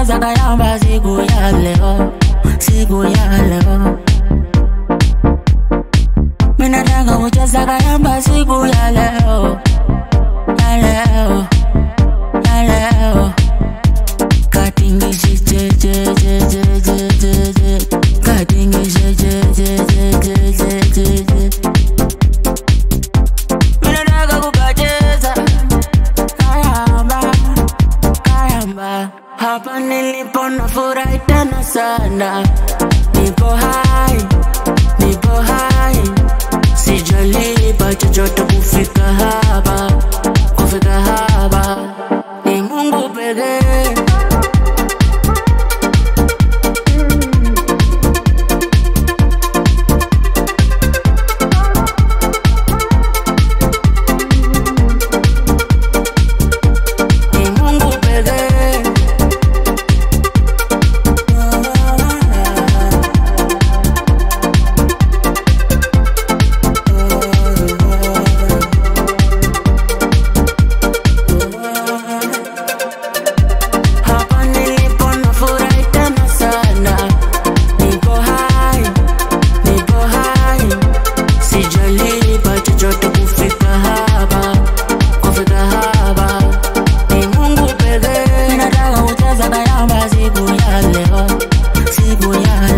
kucheza kayamba siku ya leo, siku ya leo. Mina nataka kucheza kayamba siku ya leo, ya leo, ya leo. Katingi je je je je je je je je. Katingi je je je je je je je je. Mina nataka kucheza kayamba, kayamba. Hapa nilipo nafurahi tena sana. Nipo high, nipo high. Sijalipa chochote kufika hapa, kufika hapa. Ni Mungu pekee. Siku ya leo, siku ya